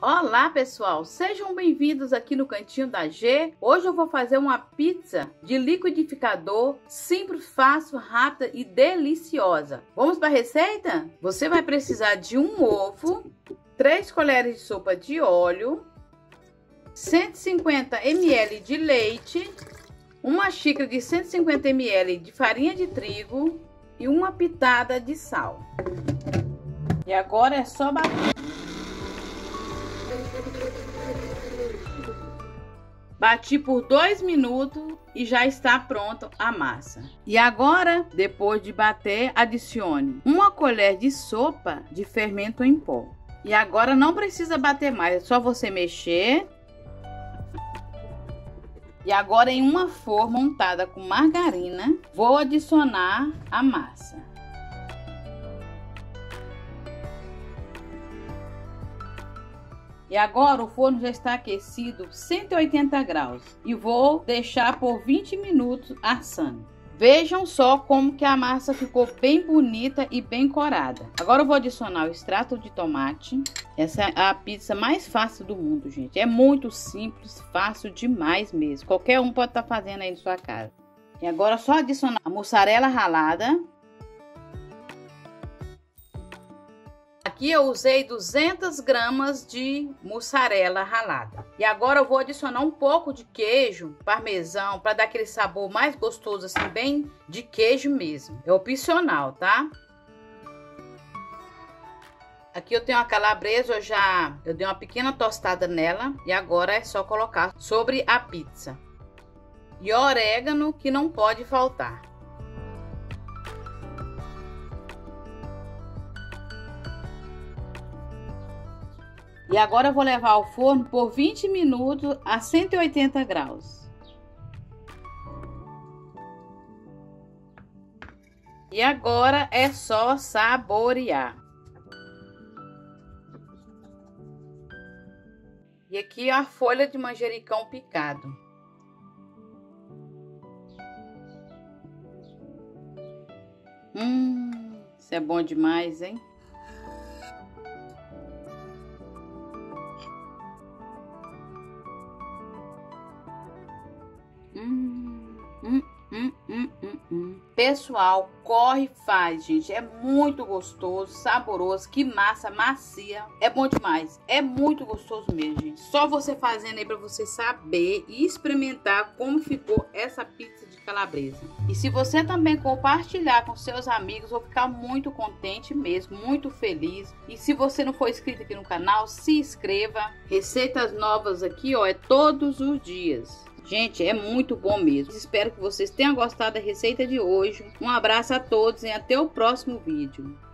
Olá pessoal, sejam bem-vindos aqui no Cantinho da G. Hoje eu vou fazer uma pizza de liquidificador, simples, fácil, rápida e deliciosa. Vamos para a receita? Você vai precisar de um ovo, 3 colheres de sopa de óleo, 150 ml de leite, uma xícara de 150 ml de farinha de trigo e uma pitada de sal. E agora é só bater. Bati por 2 minutos e já está pronta a massa. E agora, depois de bater, adicione 1 colher de sopa de fermento em pó. E agora não precisa bater mais, é só você mexer. E agora, em uma forma untada com margarina, vou adicionar a massa. E agora o forno já está aquecido 180 graus e vou deixar por 20 minutos assando. Vejam só como que a massa ficou bem bonita e bem corada. Agora eu vou adicionar o extrato de tomate. Essa é a pizza mais fácil do mundo, gente. É muito simples, fácil demais mesmo. Qualquer um pode estar fazendo aí na sua casa. E agora é só adicionar a mussarela ralada. Aqui eu usei 200 gramas de mussarela ralada. E agora eu vou adicionar um pouco de queijo parmesão para dar aquele sabor mais gostoso, assim, bem de queijo mesmo. É opcional, tá? Aqui eu tenho a calabresa, eu dei uma pequena tostada nela. E agora é só colocar sobre a pizza. E orégano, que não pode faltar. E agora eu vou levar ao forno por 20 minutos a 180 graus. E agora é só saborear. E aqui a folha de manjericão picado. Isso é bom demais, hein? Pessoal, corre e faz, gente. É muito gostoso, saboroso. Que massa macia. É bom demais. É muito gostoso mesmo, gente. Só você fazendo aí pra você saber e experimentar como ficou essa pizza de calabresa. E se você também compartilhar com seus amigos, vou ficar muito contente mesmo, muito feliz. E se você não for inscrito aqui no canal, se inscreva. Receitas novas aqui, ó, é todos os dias. Gente, é muito bom mesmo. Espero que vocês tenham gostado da receita de hoje. Um abraço a todos e até o próximo vídeo.